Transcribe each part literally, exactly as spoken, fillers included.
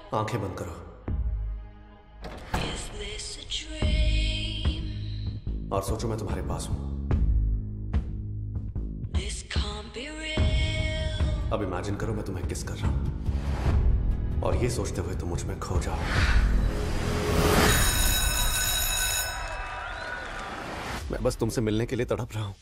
आंखें बंद करो और सोचो मैं तुम्हारे पास हूं। अब इमेजिन करो मैं तुम्हें किस कर रहा हूं और ये सोचते हुए तुम मुझ में खो जाओ। मैं बस तुमसे मिलने के लिए तड़प रहा हूं।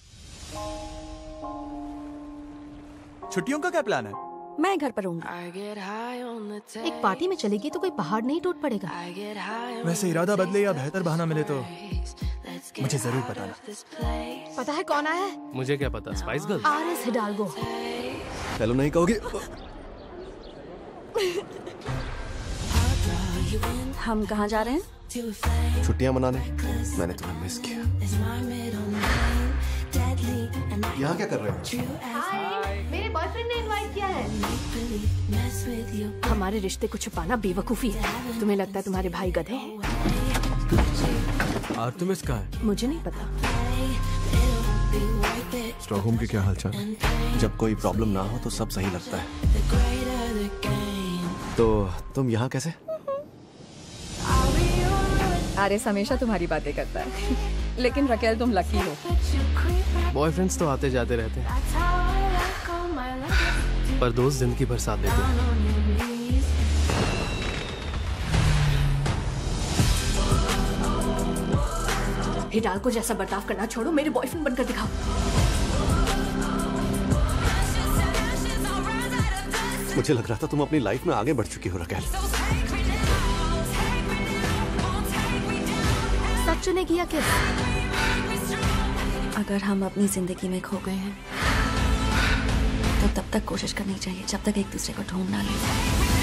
छुट्टियों का क्या प्लान है? मैं घर पर रहूंगी। एक पार्टी में चलेगी तो कोई पहाड़ नहीं टूट पड़ेगा। वैसे इरादा बदले या बेहतर बहाना मिले तो मुझे जरूर बताना। पता है कौन आया है? मुझे क्या पता, spice girl. RS Hidalgo. Hello नहीं कहोगे? हम कहाँ जा रहे हैं? छुट्टियां मनाने। मैंने तुम्हें मिस किया। यहाँ क्या कर रहे हो? हाय, मेरे बॉयफ्रेंड ने इनवाइट किया है। हमारे रिश्ते को छुपाना बेवकूफी है। तुम्हें लगता है तुम्हारे भाई गधे हैं? और तुम इसका है? मुझे नहीं पता। स्टॉकहोम के क्या हालचाल? जब कोई प्रॉब्लम ना हो तो सब सही लगता है। तो तुम यहाँ कैसे? आरेस हमेशा तुम्हारी बातें करता है, लेकिन रकेल तुम लकी हो। बॉयफ्रेंड्स तो आते जाते रहते हैं, पर दोस्त जिंदगी भर साथ देते हैं। हिडाल्गो जैसा बर्ताव करना छोड़ो, मेरे बॉयफ्रेंड बनकर दिखाओ। मुझे लग रहा था तुम अपनी लाइफ में आगे बढ़ चुकी हो रकेल। सच चुनेगी या किस? अगर हम अपनी जिंदगी में खो गए हैं तो तब तक कोशिश करनी चाहिए जब तक एक दूसरे को ढूंढ ना ले।